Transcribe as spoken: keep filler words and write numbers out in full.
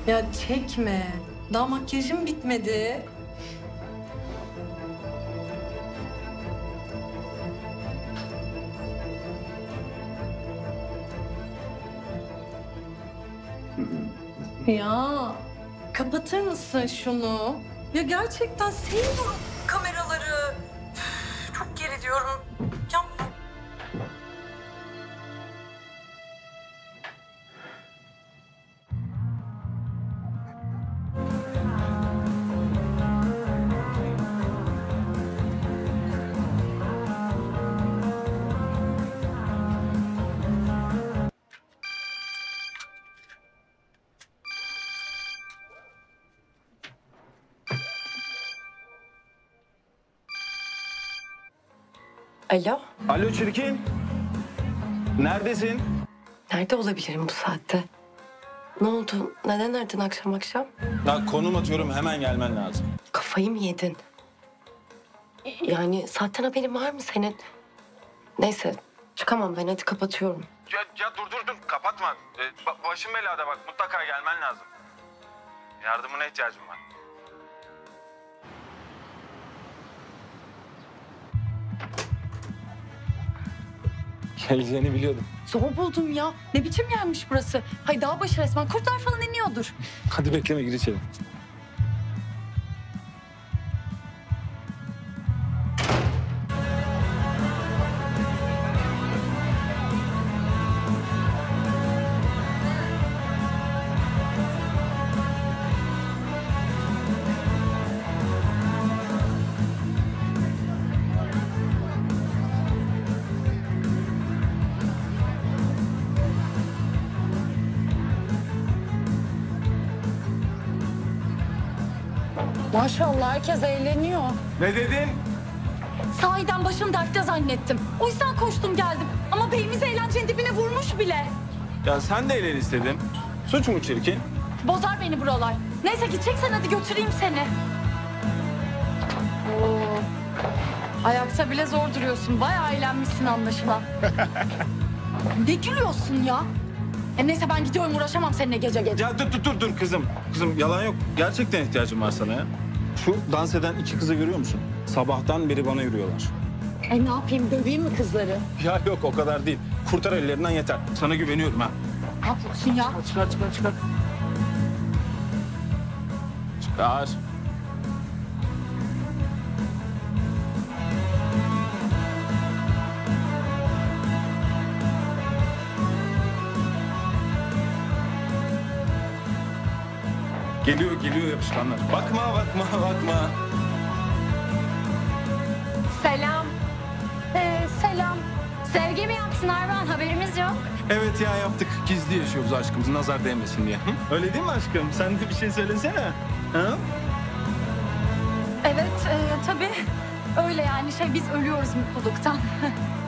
Ya çekme. Daha makyajım bitmedi. Ya kapatır mısın şunu? Ya gerçekten sevmiyorum kameraları. Üf, çok geriliyorum. Ya Alo, Alo Çirkin. Neredesin? nerede olabilirim bu saatte? Ne oldu? Neden aradın akşam akşam? Ya konum atıyorum, hemen gelmen lazım. Kafayı mı yedin? Yani saatten haberin var mı senin? Neyse, çıkamam ben, hadi kapatıyorum. Ya, ya dur dur dur, kapatma. Ee, ba- başım belada bak, mutlaka gelmen lazım. Yardımına ihtiyacım var. Geleceğini biliyordum. Zor buldum ya. Ne biçim yermiş burası? Hay dağ başı resmen. Kurtlar falan iniyordur. Hadi bekleme, gir içeri. Maşallah herkes eğleniyor. Ne dedin? Sahiden başım dertte zannettim. O yüzden koştum geldim. Ama beyimiz eğlencenin dibine vurmuş bile. Ya sen de eğlen istedim. Suç mu Çirkin? Bozar beni buralar. Neyse gideceksen hadi götüreyim seni. Oo. Ayakta bile zor duruyorsun. Bayağı eğlenmişsin anlaşılan. Ne gülüyorsun ya? E neyse ben gidiyorum, uğraşamam seninle gece gece. Ya dur dur dur dur kızım. Kızım yalan yok. Gerçekten ihtiyacım var sana ya. Şu dans eden iki kızı görüyor musun? Sabahtan beri bana yürüyorlar. E ne yapayım, döveyim mi kızları? Ya yok, o kadar değil. Kurtar ellerinden yeter. Sana güveniyorum ha. Ne yapıyorsun ya? Çıkar çıkar çıkar. Çıkar. Geliyor geliyor yapışkanlar. Bakma bakma bakma. Selam. Ee, selam. Sevgi mi yaptın Arvan? Haberimiz yok. Evet ya, yaptık. Gizli yaşıyoruz aşkımız, nazar değmesin diye. Hı? Öyle değil mi aşkım? Sen de bir şey söylesene. Ha? Evet, e, tabii. Öyle yani şey, biz ölüyoruz mutluluktan.